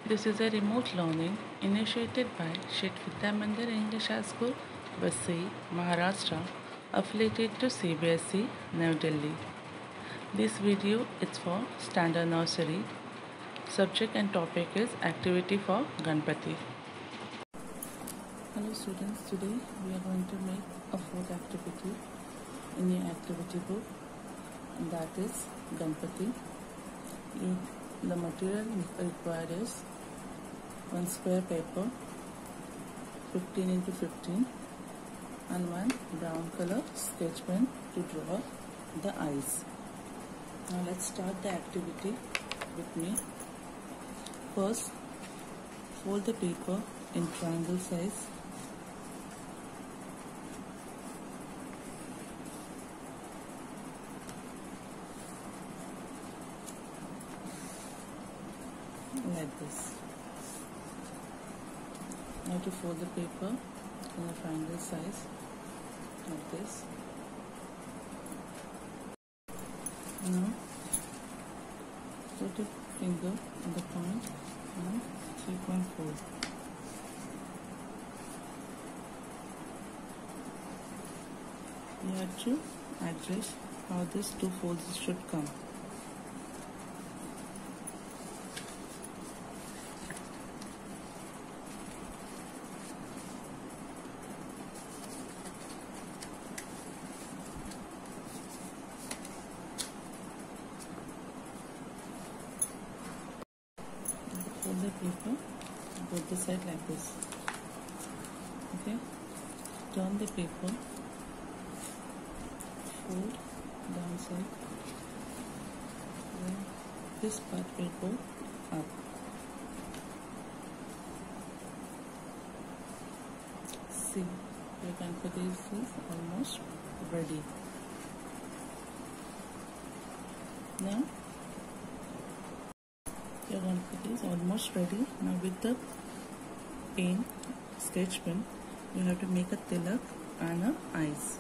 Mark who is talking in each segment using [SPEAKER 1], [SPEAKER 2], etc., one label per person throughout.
[SPEAKER 1] This is a remote learning initiated by Shri Vidya Mandir English High School, Vasai, Maharashtra, affiliated to CBSE, New Delhi. This video is for Standard Nursery. Subject and topic is Activity for Ganpati. Hello students, today we are going to make a fourth activity in your activity book, and that is Ganpati. The material required is one square paper 15 into 15 and one brown color sketch pen to draw the eyes. Now let's start the activity with me. First, fold the paper in triangle size. Like this. Now to fold the paper in a triangle size, like this. Now put a finger on the point and 3.4. You have to adjust how these two folds should come. Fold the paper both the side like this. Okay, turn the paper, fold downside, then this part will go up. See, your Ganpati is almost ready. Now your Ganpati is almost ready. Now with the pen, sketch pen, you have to make a tilak and a eyes.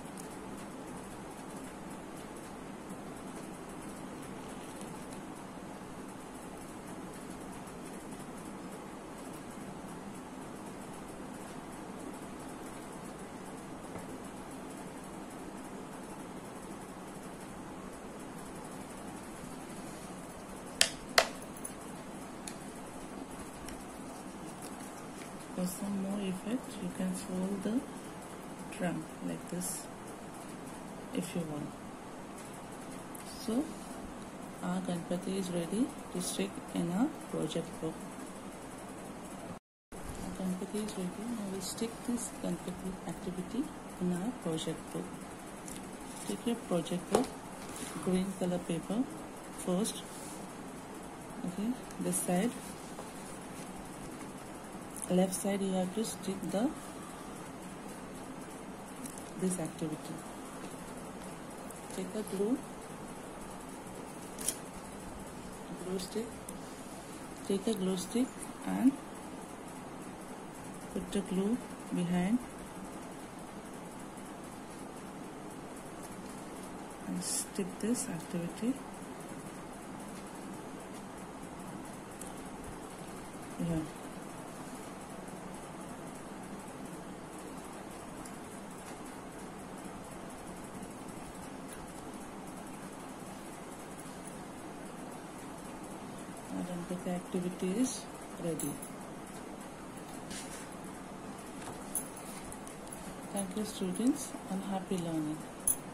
[SPEAKER 1] For some more effect, you can fold the trunk like this if you want. So, our Ganpati is ready to stick in our project book. Our Ganpati is ready. Now we stick this Ganpati activity in our project book. Take your project book, green color paper first. Okay, this side. Left side you have to stick this activity. Take a glue stick. Take a glue stick and put the glue behind and stick this activity here. The activity is ready. Thank you students and happy learning.